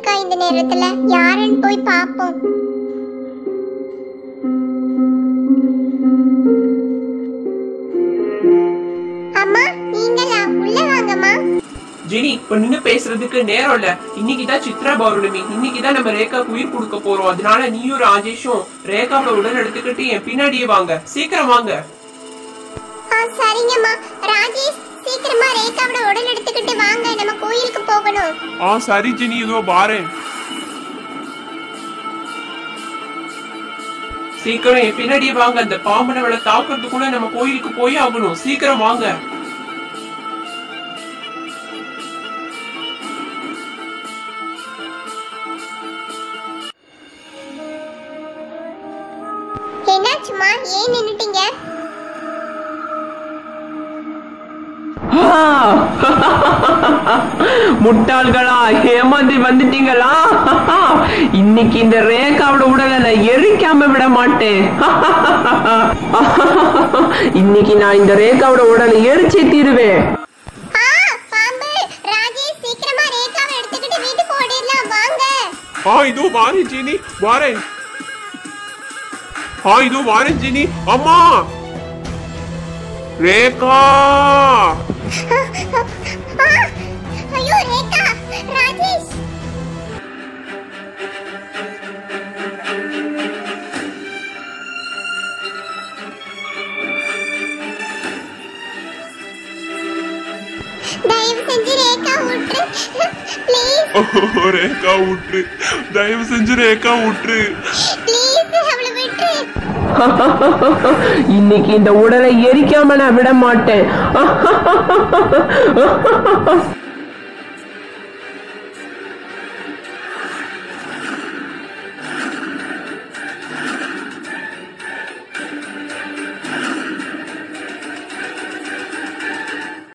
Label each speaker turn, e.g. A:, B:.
A: இருக்கா இந்த நேரத்துல? யாருன்னு போய் பாப்போம். அம்மா, நீங்களா? உள்ள வாங்கம்மா.
B: ஜெனி, இப்ப நின்னு பேசுறதுக்கு நேரம் இல்ல. இன்னைக்குதான் சித்ரா பௌர்ணமி. இன்னைக்குதான் நம்ம ரேகாக்கு உயிர் கொடுக்க போறோம். அதனால நீயும் ராஜேஷும் ரேகாவை உடல் எடுத்துக்கிட்டு என் பின்னாடியே வாங்க. சீக்கிரம் வாங்க.
A: சரிங்கம்மா. ராஜேஷ், சீக்கிரமா ரேகாவோட உடல் எடுத்துக்கிட்டு வாங்க, நம்ம கோயிலுக்கு போகணும்.
C: சரி ஜெனி, இதோ வாரேன்.
B: சீக்கிரம் என் பின்னாடியே வாங்க. அந்த பாம்பு நம்மள தாக்குறதுக்குள்ள நம்ம கோயிலுக்கு போய் ஆகணும். சீக்கிரம் வாங்க.
A: என்னாச்சுமா? ஏன் நின்னுட்டீங்க?
D: முட்டாள்களா, ஏமாந்து வந்துட்டீங்களா? இன்னைக்கு இந்த ரேகாவோட உடலை நான் எரிக்காம விட மாட்டேன். இன்னைக்கு நான் இந்த ரேகாவோட உடலை எரிச்சே தீருவேன்.
C: இதோ வாரேன் ஜெனி, வாரேன். இதோ வாரேன் ஜெனி. அம்மா, ரேகா.
A: ஐயோ ரேகா, ராஜேஷ். தயவு செஞ்சு ரேகா விட்டுரு ப்ளீஸ்.
C: ரேகா விட்டுரு, தயவு செஞ்சு ரேகா விட்டுரு
A: ப்ளீஸ், அவளை விட்டுரு.
D: இன்னைக்கு இந்த உடலை எரிக்காம நான் விட மாட்டேன்.